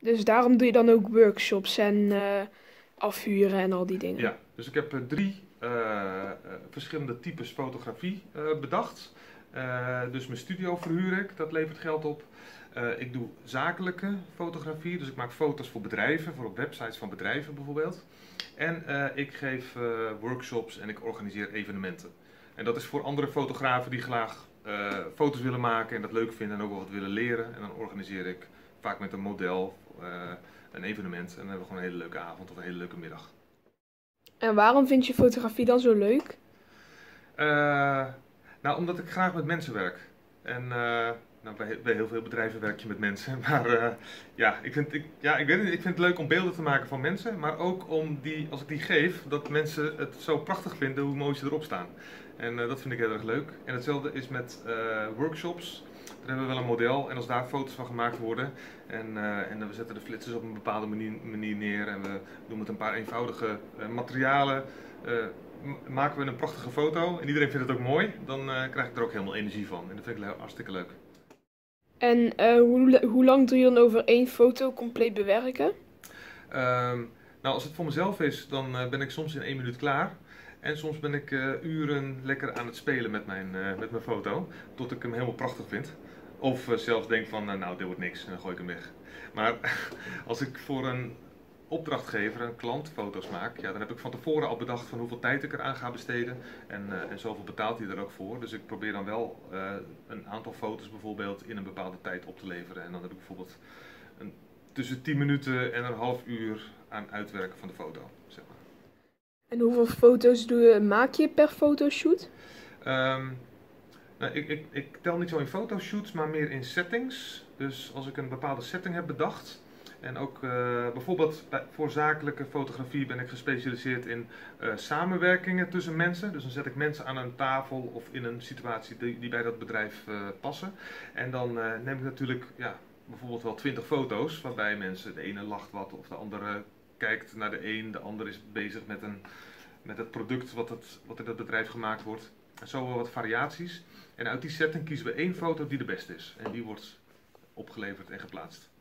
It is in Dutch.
Dus daarom doe je dan ook workshops en afhuren en al die dingen. Ja, dus ik heb drie verschillende types fotografie bedacht. Dus mijn studio verhuur ik, dat levert geld op. Ik doe zakelijke fotografie, dus ik maak foto's voor bedrijven, voor op websites van bedrijven bijvoorbeeld. En ik geef workshops en ik organiseer evenementen. En dat is voor andere fotografen die graag foto's willen maken en dat leuk vinden en ook wel wat willen leren. En dan organiseer ik vaak met een model een evenement en dan hebben we gewoon een hele leuke avond of een hele leuke middag. En waarom vind je fotografie dan zo leuk? Nou, omdat ik graag met mensen werk. En nou, bij heel veel bedrijven werk je met mensen. Maar ja, ik weet niet, ik vind het leuk om beelden te maken van mensen. Maar ook om die, als ik die geef, dat mensen het zo prachtig vinden hoe mooi ze erop staan. En dat vind ik heel erg leuk. En hetzelfde is met workshops. Daar hebben we wel een model en als daar foto's van gemaakt worden en we zetten de flitsers op een bepaalde manier neer en we doen met een paar eenvoudige materialen, maken we een prachtige foto en iedereen vindt het ook mooi, dan krijg ik er ook helemaal energie van en dat vind ik hartstikke leuk. En hoe lang doe je dan over één foto compleet bewerken? Nou, als het voor mezelf is, dan ben ik soms in 1 minuut klaar. En soms ben ik uren lekker aan het spelen met mijn foto, tot ik hem helemaal prachtig vind. Of zelfs denk van, nou dit wordt niks en dan gooi ik hem weg. Maar als ik voor een opdrachtgever, een klant, foto's maak, ja, dan heb ik van tevoren al bedacht van hoeveel tijd ik eraan ga besteden. En zoveel betaalt hij er ook voor. Dus ik probeer dan wel een aantal foto's bijvoorbeeld in een bepaalde tijd op te leveren. En dan heb ik bijvoorbeeld tussen 10 minuten en een half uur aan uitwerken van de foto, zeg maar. En hoeveel foto's maak je per fotoshoot? Nou, ik tel niet zo in fotoshoots, maar meer in settings. Dus als ik een bepaalde setting heb bedacht. En ook bijvoorbeeld voor zakelijke fotografie ben ik gespecialiseerd in samenwerkingen tussen mensen. Dus dan zet ik mensen aan een tafel of in een situatie die bij dat bedrijf passen. En dan neem ik natuurlijk bijvoorbeeld wel 20 foto's waarbij mensen, de ene lacht wat of de andere kijkt naar de een, de ander is bezig met het product wat in dat bedrijf gemaakt wordt. En zo wel wat variaties. En uit die setting kiezen we één foto die de beste is. En die wordt opgeleverd en geplaatst.